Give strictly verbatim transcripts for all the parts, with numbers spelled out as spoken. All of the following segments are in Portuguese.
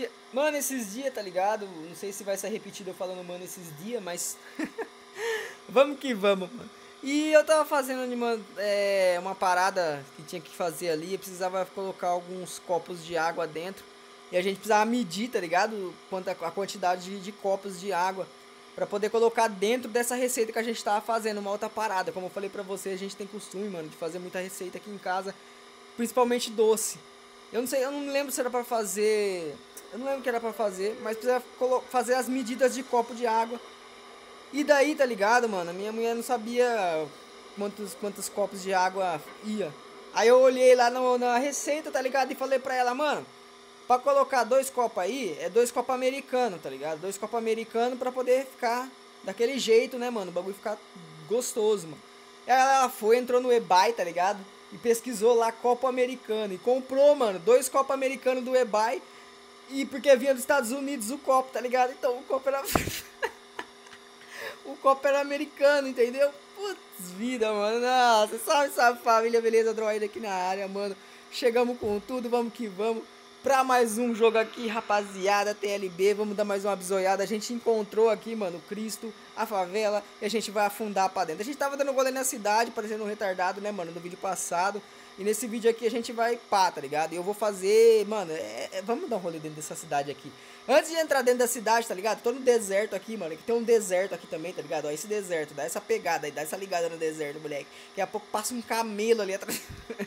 dia... Mano, esses dias, tá ligado? Não sei se vai ser repetido eu falando mano esses dias, mas... Vamos que vamos, mano. E eu tava fazendo uma, é, uma parada que tinha que fazer ali. Eu precisava colocar alguns copos de água dentro. E a gente precisava medir, tá ligado? Quanto a, a quantidade de, de copos de água. Pra poder colocar dentro dessa receita que a gente tava fazendo. Uma outra parada. Como eu falei pra você, a gente tem costume, mano, de fazer muita receita aqui em casa. Principalmente doce. Eu não sei, eu não lembro se era pra fazer... Eu não lembro o que era pra fazer. Mas precisava fazer as medidas de copo de água. E daí, tá ligado, mano? Minha mulher não sabia quantos, quantos copos de água ia. Aí eu olhei lá no, na receita, tá ligado? E falei pra ela, mano, pra colocar dois copos aí, é dois copos americanos, tá ligado? Dois copos americanos pra poder ficar daquele jeito, né, mano? O bagulho ficar gostoso, mano. Aí ela foi, entrou no eBay, tá ligado? E pesquisou lá copo americano. E comprou, mano, dois copos americanos do eBay. E porque vinha dos Estados Unidos o copo, tá ligado? Então o copo era... O copo era americano, entendeu? Putz, vida, mano. Nossa, salve, salve família, beleza? Droid aqui na área, mano. Chegamos com tudo, vamos que vamos. Pra mais um jogo aqui, rapaziada, T L B. Vamos dar mais uma bisoiada. A gente encontrou aqui, mano, o Cristo, a favela. E a gente vai afundar pra dentro. A gente tava dando rolê na cidade, parecendo um retardado, né, mano, no vídeo passado. E nesse vídeo aqui a gente vai pá, tá ligado? E eu vou fazer, mano, é, é, vamos dar um rolê dentro dessa cidade aqui. Antes de entrar dentro da cidade, tá ligado? Tô no deserto aqui, mano. Que tem um deserto aqui também, tá ligado? Ó, esse deserto, dá essa pegada aí, dá essa ligada no deserto, moleque. Daqui a pouco passa um camelo ali atrás.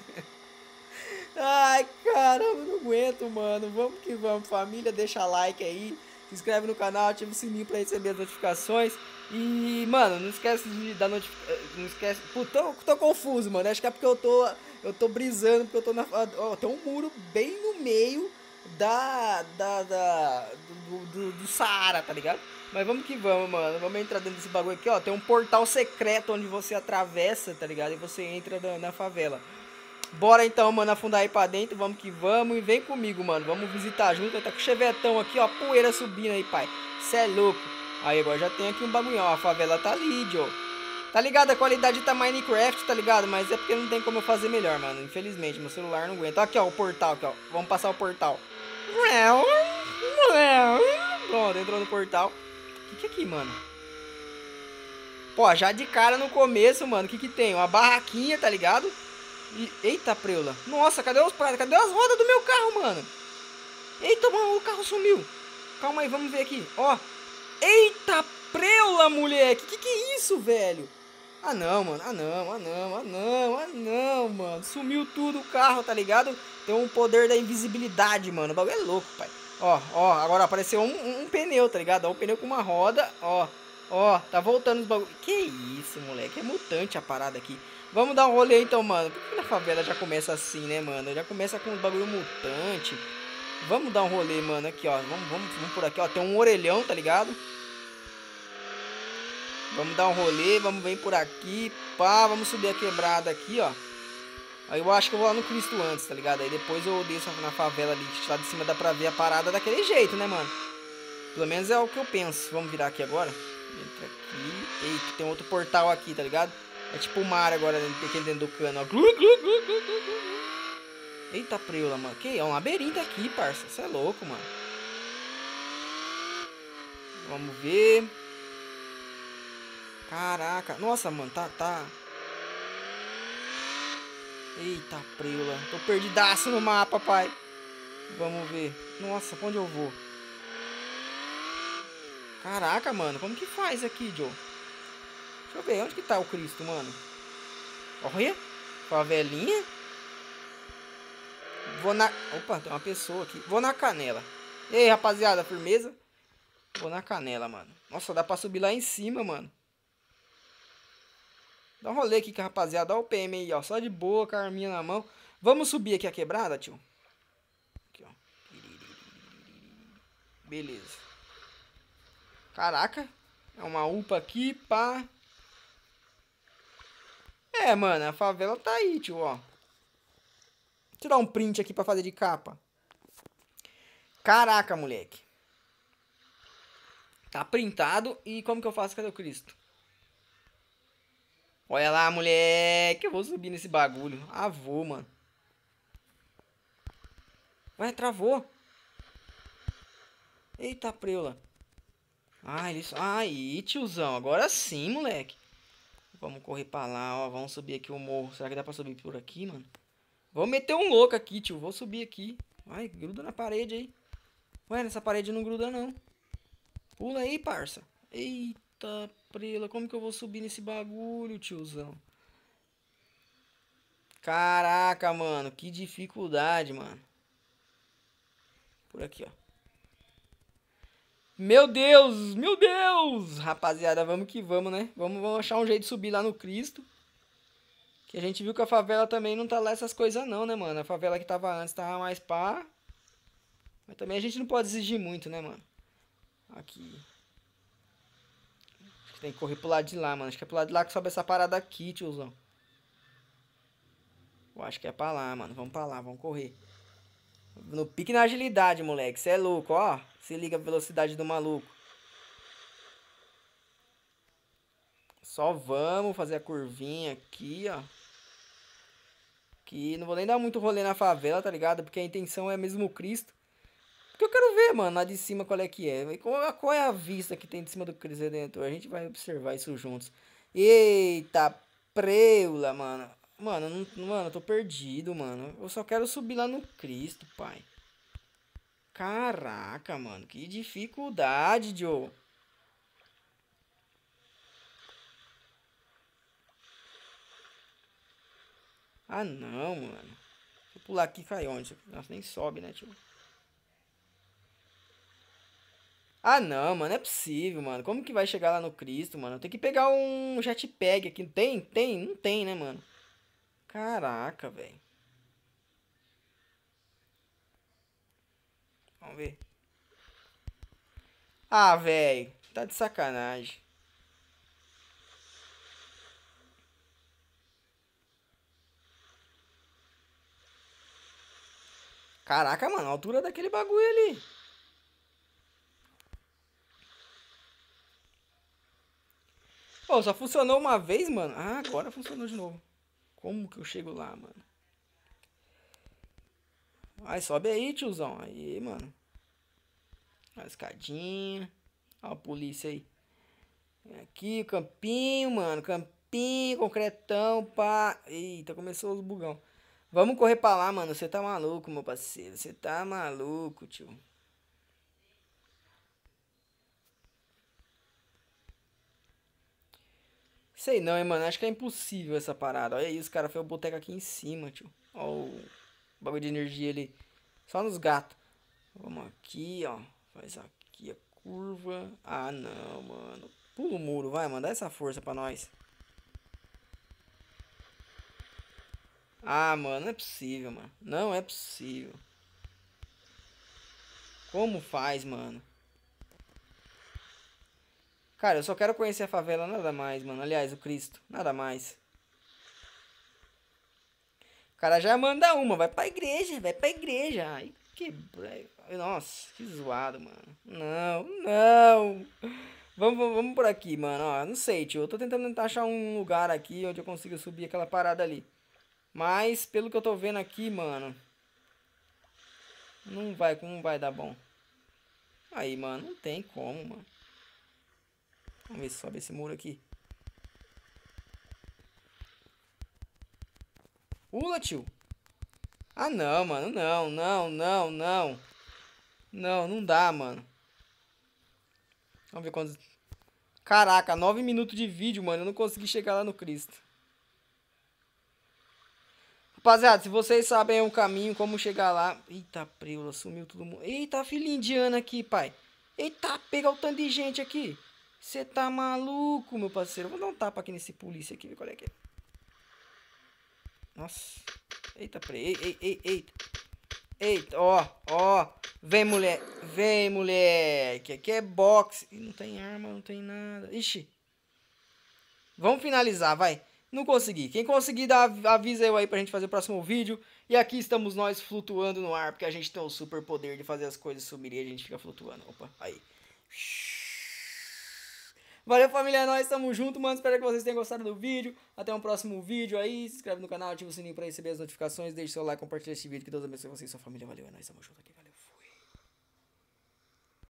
Ai, caramba, não aguento, mano. Vamos que vamos, família. Deixa like aí. Se inscreve no canal, ativa o sininho pra receber as notificações. E, mano, não esquece de dar notificação. Não esquece. Puta, tô, tô confuso, mano. Acho que é porque eu tô. Eu tô brisando, porque eu tô na. Ó, tem um muro bem no meio da. da. da do, do, do Saara, tá ligado? Mas vamos que vamos, mano. Vamos entrar dentro desse bagulho aqui, ó. Tem um portal secreto onde você atravessa, tá ligado? E você entra na, na favela. Bora então, mano, afundar aí pra dentro, vamos que vamos. E vem comigo, mano, vamos visitar junto. Tá com o chevetão aqui, ó, poeira subindo aí, pai. Cê é louco. Aí agora já tem aqui um bagulhão, ó, a favela tá ali, Joe. Tá ligado? A qualidade tá Minecraft, tá ligado? Mas é porque não tem como eu fazer melhor, mano. Infelizmente, meu celular não aguenta. Aqui, ó, o portal, aqui, ó. Vamos passar o portal. Pronto, entrou no portal. O que que é aqui, mano? Pô, já de cara no começo, mano, o que que tem? Uma barraquinha, tá ligado? E, eita, preula. Nossa, cadê os pratos? Cadê as rodas do meu carro, mano? Eita, mano, o carro sumiu. Calma aí, vamos ver aqui. Ó. Eita, preula, moleque. Que que é isso, velho? Ah, não, mano. Ah, não, ah, não, ah, não, ah, não, mano. Sumiu tudo o carro, tá ligado? Tem um poder da invisibilidade, mano. O bagulho é louco, pai. Ó, ó, agora apareceu um, um, um pneu, tá ligado? Ó, um pneu com uma roda, ó. Ó, tá voltando os bagulhos. Que isso, moleque. É mutante a parada aqui. Vamos dar um rolê então, mano. Por que na favela já começa assim, né, mano? Já começa com os bagulho mutante. Vamos dar um rolê, mano. Aqui, ó. Vamos, vamos, vamos por aqui, ó. Tem um orelhão, tá ligado? Vamos dar um rolê. Vamos vir por aqui. Pá, vamos subir a quebrada aqui, ó. Aí eu acho que eu vou lá no Cristo antes, tá ligado? Aí depois eu desço na favela ali. Lá de cima dá pra ver a parada daquele jeito, né, mano? Pelo menos é o que eu penso. Vamos virar aqui agora. Entra aqui. Eita, tem outro portal aqui, tá ligado? É tipo o mar agora, pequeno dentro do cano, ó. Eita, preula, mano. Que é um labirinto aqui, parça. Você é louco, mano. Vamos ver. Caraca. Nossa, mano, tá, tá. Eita, preula. Tô perdidaço no mapa, pai. Vamos ver. Nossa, pra onde eu vou? Caraca, mano. Como que faz aqui, Joe? Deixa eu ver. Onde que tá o Cristo, mano? Olha. Favelinha. Vou na... Opa, tem uma pessoa aqui. Vou na canela. E aí, rapaziada, firmeza? Vou na canela, mano. Nossa, dá pra subir lá em cima, mano. Dá um rolê aqui com a rapaziada. Olha o P M aí, ó. Só de boa, com a arminha na mão. Vamos subir aqui a quebrada, tio? Aqui, ó. Beleza. Caraca. É uma UPA aqui, pá. É, mano, a favela tá aí, tio, ó. Vou tirar um print aqui pra fazer de capa. Caraca, moleque. Tá printado. E como que eu faço? Cadê o Cristo? Olha lá, moleque. Eu vou subir nesse bagulho. Ah, vou, mano. Ué, travou. Eita, preula. Ah, ele... Aí, tiozão. Agora sim, moleque. Vamos correr pra lá, ó. Vamos subir aqui o morro. Será que dá pra subir por aqui, mano? Vou meter um louco aqui, tio. Vou subir aqui. Ai, gruda na parede aí. Ué, nessa parede não gruda, não. Pula aí, parça. Eita, prela. Como que eu vou subir nesse bagulho, tiozão? Caraca, mano. Que dificuldade, mano. Por aqui, ó. Meu Deus, meu Deus. Rapaziada, vamos que vamos, né? Vamos, vamos achar um jeito de subir lá no Cristo. Que a gente viu que a favela também não tá lá essas coisas não, né, mano? A favela que tava antes tava mais pá. Mas também a gente não pode exigir muito, né, mano? Aqui. Acho que tem que correr pro lado de lá, mano. Acho que é pro lado de lá que sobe essa parada aqui, tiozão. Eu acho que é pra lá, mano. Vamos pra lá, vamos correr. No pique na agilidade, moleque. Cê é louco, ó. Se liga a velocidade do maluco. Só vamos fazer a curvinha aqui, ó. Aqui. Não vou nem dar muito rolê na favela, tá ligado? Porque a intenção é mesmo o Cristo. Porque eu quero ver, mano, lá de cima qual é que é. Qual, qual é a vista que tem de cima do Cristo Redentor? A gente vai observar isso juntos. Eita, preula, mano. Mano, não, mano, eu tô perdido, mano. Eu só quero subir lá no Cristo, pai. Caraca, mano. Que dificuldade, Joe. Ah, não, mano. Se eu pular aqui, cai onde? Nossa, nem sobe, né, tio? Ah, não, mano. É possível, mano. Como que vai chegar lá no Cristo, mano? Tem que pegar um jetpack aqui. Tem? Tem? Não tem, né, mano? Caraca, velho. Vamos ver. Ah, velho. Tá de sacanagem. Caraca, mano. A altura daquele bagulho ali. Pô, só funcionou uma vez, mano. Ah, agora funcionou de novo. Como que eu chego lá, mano? Vai, sobe aí, tiozão. Aí, mano. A escadinha. Ó a polícia aí. Aqui, o campinho, mano. Campinho, concretão, pá. Eita, começou os bugão. Vamos correr pra lá, mano. Você tá maluco, meu parceiro. Você tá maluco, tio. Sei não, hein, mano. Acho que é impossível essa parada. Olha aí, os caras fez o boteco aqui em cima, tio. Ó o bagulho de energia ali. Só nos gatos. Vamos aqui, ó. Faz aqui a curva. Ah, não, mano. Pula o muro, vai, mano. Dá essa força pra nós. Ah, mano, não é possível, mano. Não é possível. Como faz, mano? Cara, eu só quero conhecer a favela, nada mais, mano. Aliás, o Cristo, nada mais. O cara já manda uma, vai pra igreja, vai pra igreja. Ai, que... Nossa, que zoado, mano. Não, não. Vamos, vamos, vamos por aqui, mano. Ó, não sei, tio. Eu tô tentando tentar achar um lugar aqui onde eu consiga subir aquela parada ali. Mas, pelo que eu tô vendo aqui, mano... Não vai, não vai dar bom. Aí, mano, não tem como, mano. Vamos ver se sobe esse muro aqui. Pula, tio. Ah, não, mano. Não, não, não, não. Não, não dá, mano. Vamos ver quantos... Caraca, nove minutos de vídeo, mano. Eu não consegui chegar lá no Cristo. Rapaziada, se vocês sabem o caminho, como chegar lá... Eita, preula, sumiu todo mundo. Eita, filha indiana aqui, pai. Eita, pega o tanto de gente aqui. Você tá maluco, meu parceiro. Eu vou dar um tapa aqui nesse polícia aqui, ver qual é que é. Nossa. Eita, pre... Ei, ei, ei, eita. Eita, ó, ó. Vem, mulher. Vem, moleque. Aqui é boxe. Ih, não tem arma, não tem nada. Ixi. Vamos finalizar, vai. Não consegui. Quem conseguir, dá, avisa eu aí pra gente fazer o próximo vídeo. E aqui estamos nós flutuando no ar, porque a gente tem o super poder de fazer as coisas subirem e a gente fica flutuando. Opa, aí. Valeu, família, é nóis, tamo junto, mano. Espero que vocês tenham gostado do vídeo. Até um próximo vídeo aí. Se inscreve no canal, ativa o sininho pra receber as notificações. Deixe seu like, compartilha esse vídeo. Que Deus abençoe você e sua família. Valeu, é nóis, tamo junto aqui, valeu.